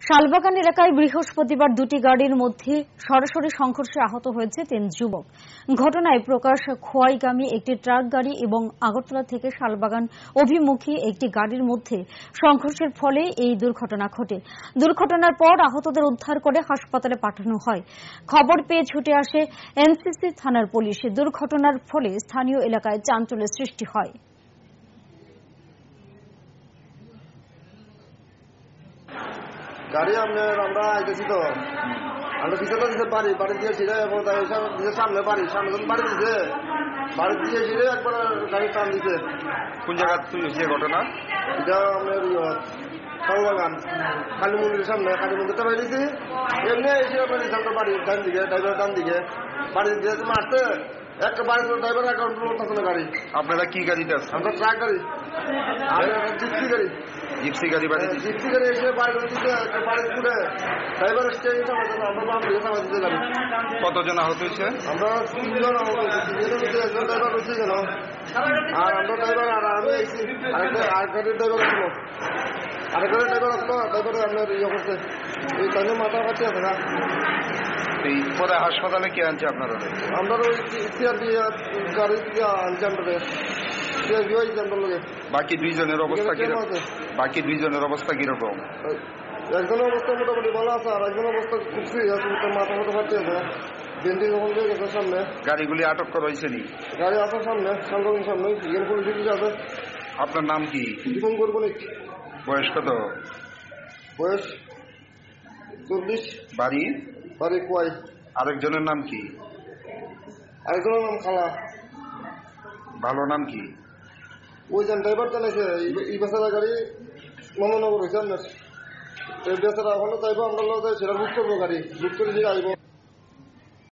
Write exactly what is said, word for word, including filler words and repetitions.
শালবাগান এলাকায় বৃহস্পতিবার দুটি গাড়ির মধ্যে সরাসরি সংঘর্ষে আহত হয়েছে তিন যুবক। ঘটনায় প্রকাশ খোয়াইগামী একটি ট্রাক গাড়ি এবং আগরতলা থেকে শালবাগান অভিমুখী একটি গাড়ির মধ্যে সংঘর্ষের ফলে এই দুর্ঘটনা ঘটে। দুর্ঘটনার পর আহতদের উদ্ধার করে হাসপাতালে পাঠানো হয়। খবর পেয়ে ছুটে আসে এনসিসি থানার পুলিশ। দুর্ঘটনার ফলে স্থানীয় এলাকায় চাঞ্চল্যের সৃষ্টি হয়। গাড়ি আপনার আমরা আইতেছি তো আমরা পিছনে দিতে পারি বাড়ি দিয়ে ছিঁড়ে এবং সামনে বাড়ি সামনে যখন বাড়ি দিছে বাড়ি দিয়ে ছিঁড়ে একবার গাড়ি টান দিছে। কোন জায়গা হয়েছে ঘটনা? এটা আপনার শালবাগান কালী মন্দিরের সামনে কালী মন্দিরটা বাড়ি দিয়েছি এমনি এসে আপনার সামনে বাড়ি ডান দিকে ড্রাইভার ডান দিকে বাড়ি দিয়ে মারতে একটা বাড়ি ড্রাইভার অ্যাকাউন্ট করতেছে না গাড়ি। আপনারা কি গাড়িতে আছে? আমরা ট্রাক গাড়ি আর জিপসি গাড়ি জিপসি গাড়ি বাড়ি জিপসি গাড়ি এসে বাড়ি দিতে বাড়ি ঘুরে ড্রাইভার স্টেশন আমরা বাম দিকে সামনে দিতে যাবি। কতজন আহত হয়েছে? আমরা তিনজন আহত হয়েছি, তিনজনের মধ্যে একজন ড্রাইভার হচ্ছে কেন আর আমরা ড্রাইভার আর আমি আইছি আরেকটা আরেক গাড়ির ড্রাইভার আসলো আরেক গাড়ির ড্রাইভার আসলো ড্রাইভার আপনার ইয়ে করছে এই টাইমে মাথা কাছে আছে না। এই পরে হাসপাতালে কে আনছে আপনারা? আমরা ওই চেয়ার দিয়ে গাড়ি দিয়ে আনছি আমরা চেয়ার দিয়ে হয়েছে আমরা লোকে। বাকি দুইজনের অবস্থা কিরকম? বাকি দুইজনের অবস্থা কিরকম? একজনের অবস্থা মোটামুটি ভালো আছে আর একজনের অবস্থা খুব সিরিয়াস, মাথা মাথা ফাটতে আছে বেন্ডিং ওখান থেকে গেছে সামনে। গাড়িগুলি আটক করা হয়েছে নি? গাড়ি আছে সামনে সামনে সামনে ইয়ের পুলিশ আছে। আপনার নাম কি? দীপন করবনিক। বয়স কত? বয়স চল্লিশ। বাড়ি? বাড়ি কোয়াই। আরেকজনের নাম কি? আরেকজনের নাম খালা। ভালো নাম কি? ওই যান ড্রাইভার চালাইছে এই বেচারা গাড়ি মমনগর হয়েছে আপনার এই বেচারা ওখানে চাইবো আমরা সেটা বুক করবো গাড়ি বুক করে দিয়ে আসবো।